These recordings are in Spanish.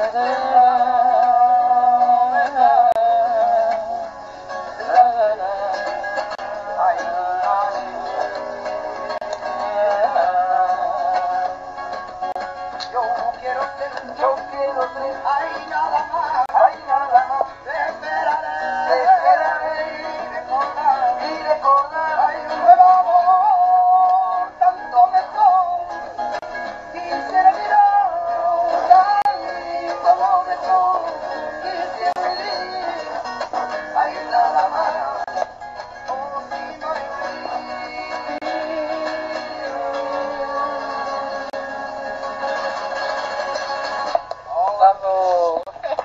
Yo quiero ser, ay nada más, te esperaré y recordar, hay un nuevo amor, tanto mejor, quisiera mirar tal como mejor, quisiera vivir, ay nada más, oh si no hay Vamos.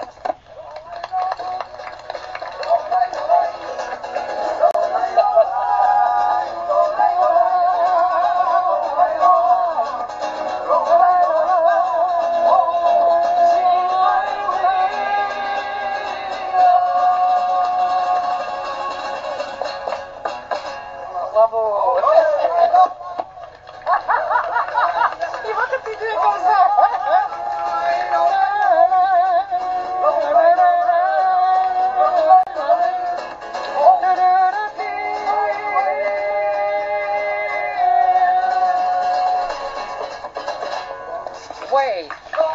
Vamos. ¿Y vos qué te tienes que usar? Wait.